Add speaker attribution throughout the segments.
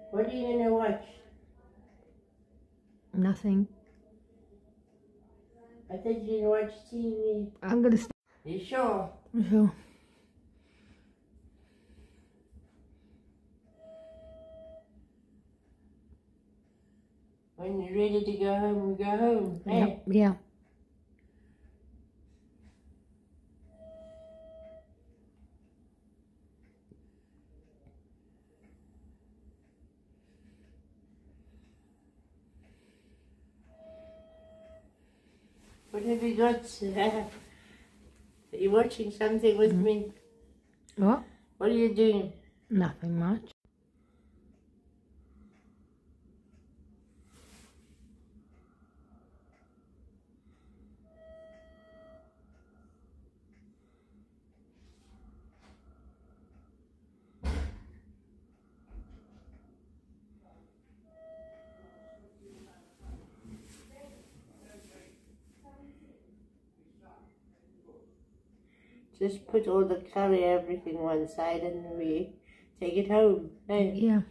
Speaker 1: What are you going to watch?
Speaker 2: Nothing.
Speaker 1: I thought you were going to watch TV.
Speaker 2: I'm going to...
Speaker 1: You sure?
Speaker 2: Sure.
Speaker 1: When you're ready to go home, we go home.
Speaker 2: Yep.
Speaker 1: Hey?
Speaker 2: Yeah.
Speaker 1: What have you got? Are you watching something with me?
Speaker 2: What?
Speaker 1: What are you doing?
Speaker 2: Nothing much.
Speaker 1: Just put all the curry, everything one side, and we take it home. Hey?
Speaker 2: Yeah.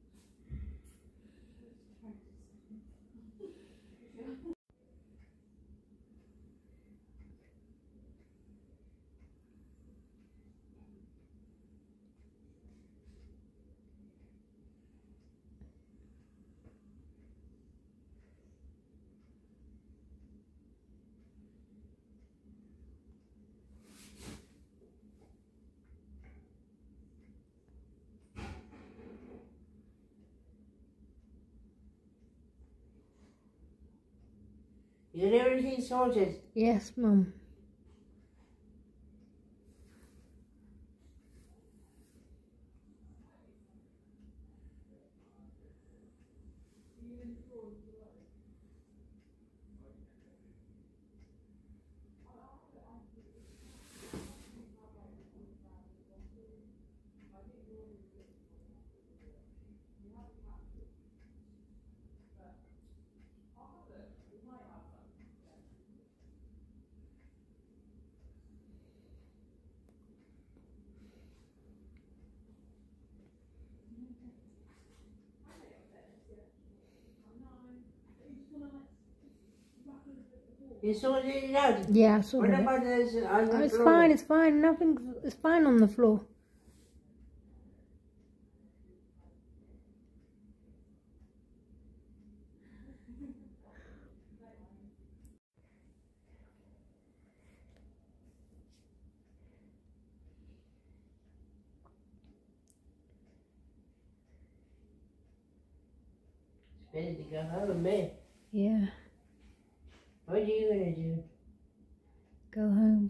Speaker 1: You got everything sorted?
Speaker 2: Yes, Mum.
Speaker 1: You sorted it out?
Speaker 2: Yeah, I sorted
Speaker 1: What
Speaker 2: it.
Speaker 1: about this on the
Speaker 2: Oh, it's
Speaker 1: floor?
Speaker 2: fine, it's fine. Nothing. It's fine on the floor.
Speaker 1: It's better to go home, man.
Speaker 2: Yeah.
Speaker 1: What are you going to do?
Speaker 2: Go home.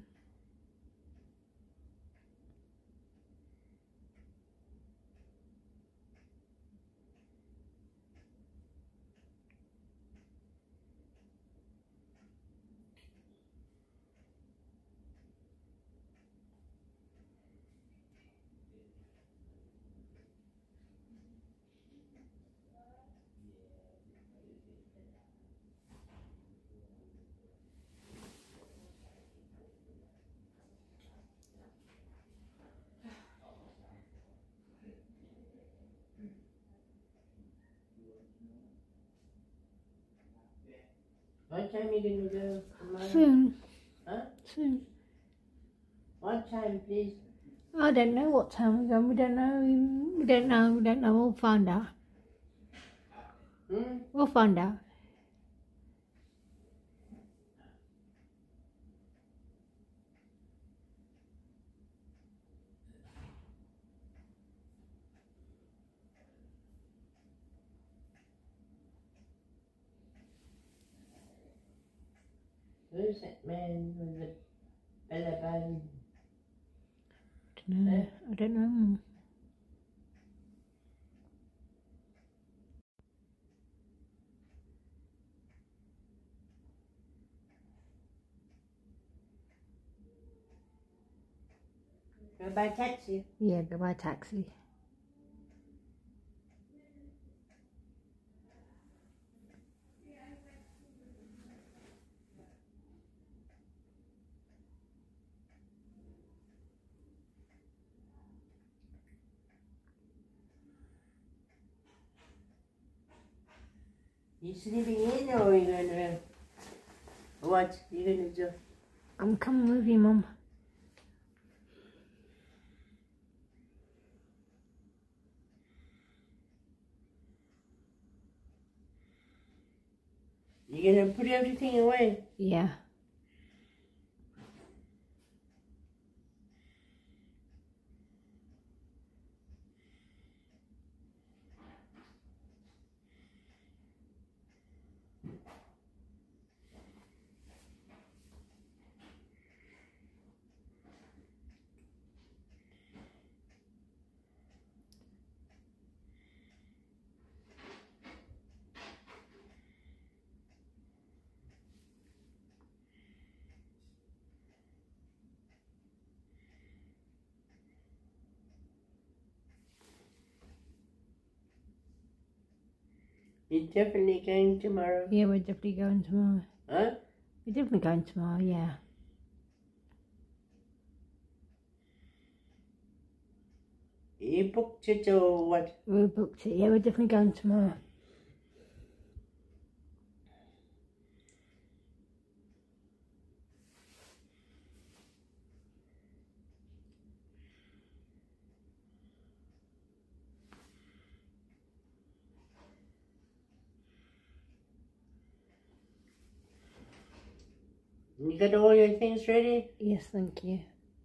Speaker 1: What time are you going to go tomorrow?
Speaker 2: Soon.
Speaker 1: Huh?
Speaker 2: Soon.
Speaker 1: What time, please?
Speaker 2: I don't know what time we're going. We don't know. We don't know. We don't know. We'll find out. We'll find out.
Speaker 1: Who's that man with the belly button?
Speaker 2: Don't know. I don't know, Mum.
Speaker 1: Go by taxi.
Speaker 2: Yeah, go by taxi.
Speaker 1: You sleeping in or are you gonna what you gonna do?
Speaker 2: I'm coming with you, Mum.
Speaker 1: You gonna put everything away?
Speaker 2: Yeah.
Speaker 1: You're definitely going tomorrow?
Speaker 2: Yeah, we're definitely going tomorrow.
Speaker 1: Huh?
Speaker 2: We're definitely going tomorrow, yeah.
Speaker 1: You booked it or what?
Speaker 2: We booked it. Yeah, we're definitely going tomorrow.
Speaker 1: You got all your things ready?
Speaker 2: Yes, thank you.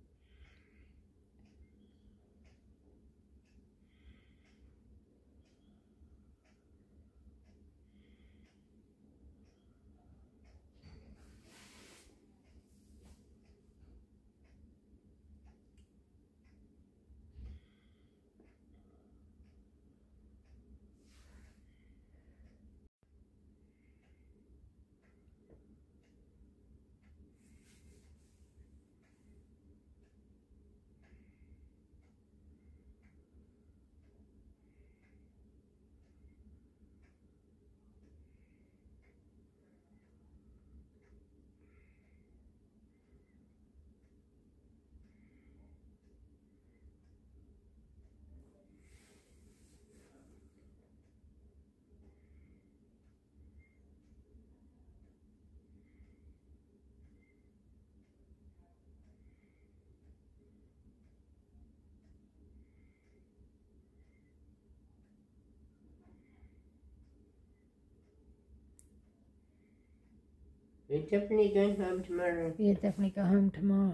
Speaker 1: You're definitely going home tomorrow.
Speaker 2: Yeah, definitely go home tomorrow.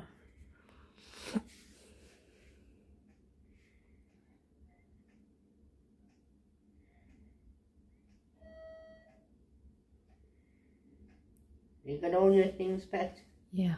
Speaker 1: You got all your things packed?
Speaker 2: Yeah.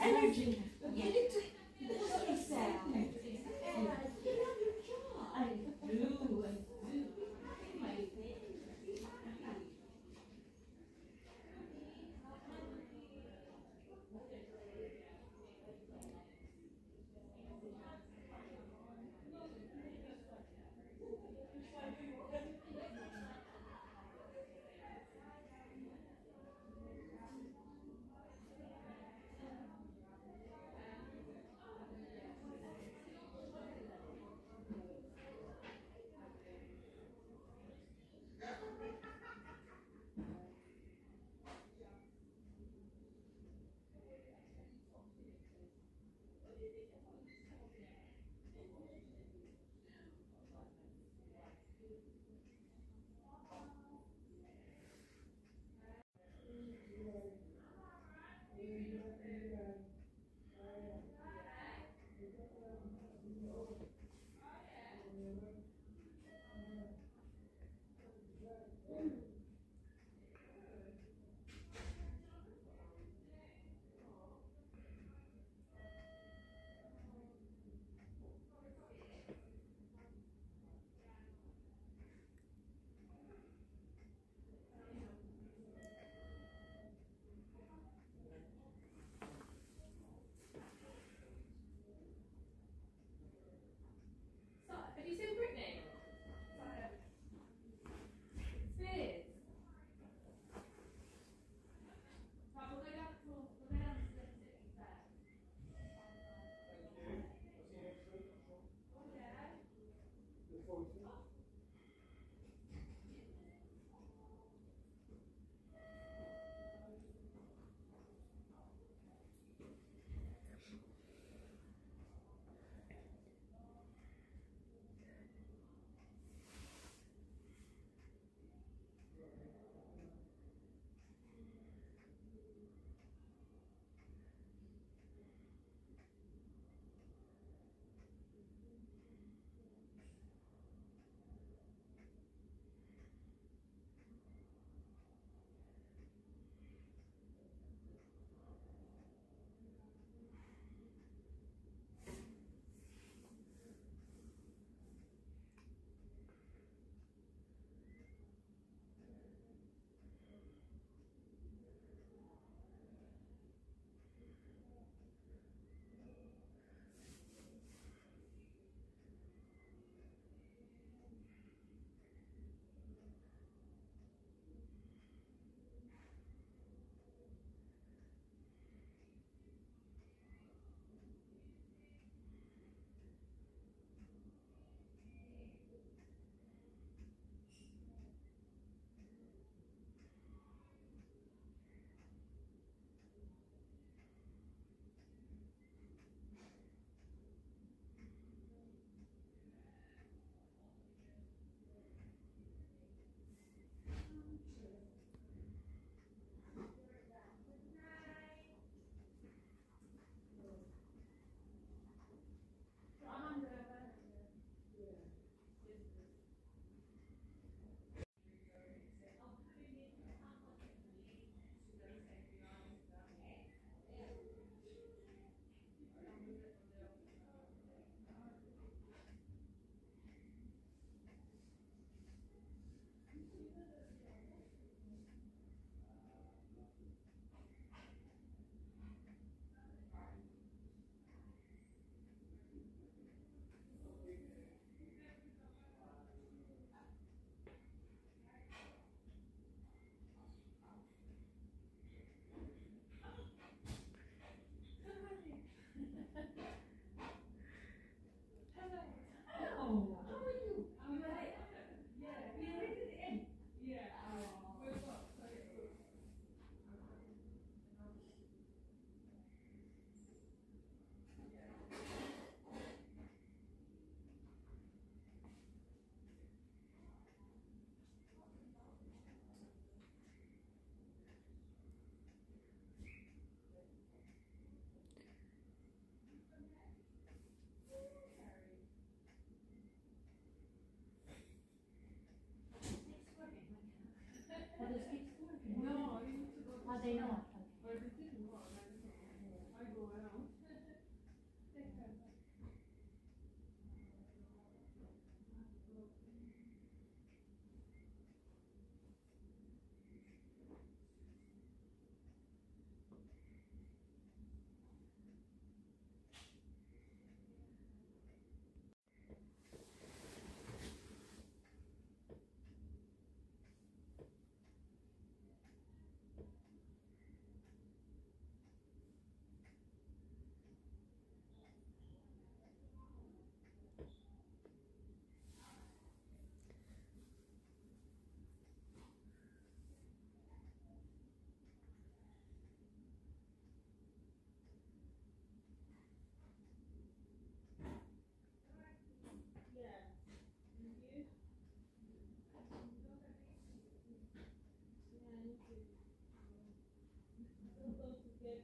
Speaker 3: energy. Get it to sound. And get on your jaw. I do.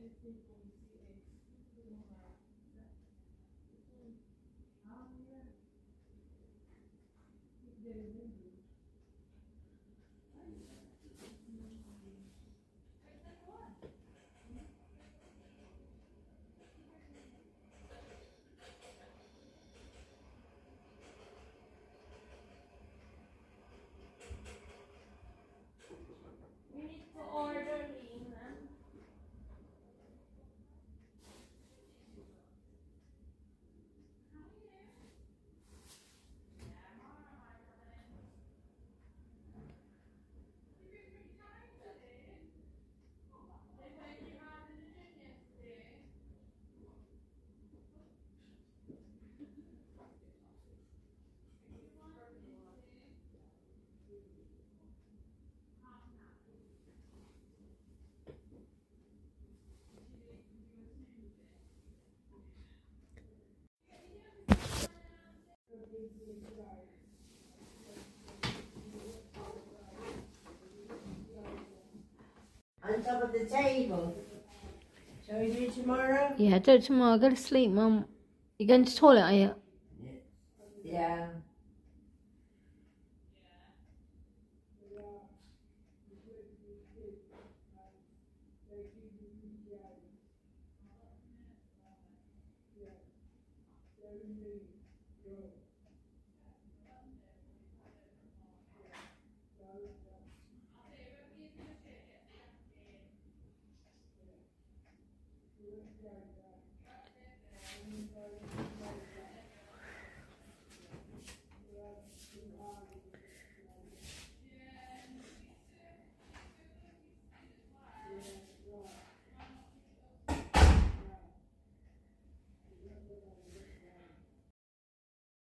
Speaker 3: We need to order linen.
Speaker 1: On top of the table. Shall we do it tomorrow?
Speaker 2: Yeah, do it tomorrow. Go to sleep, Mum. You're going to the toilet, are you?
Speaker 1: Yeah.